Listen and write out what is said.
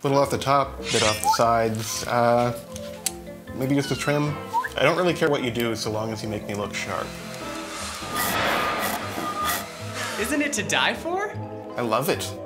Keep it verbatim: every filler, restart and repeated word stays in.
little off the top, bit off the sides. Uh, maybe just a trim. I don't really care what you do so long as you make me look sharp. Isn't it to die for? I love it.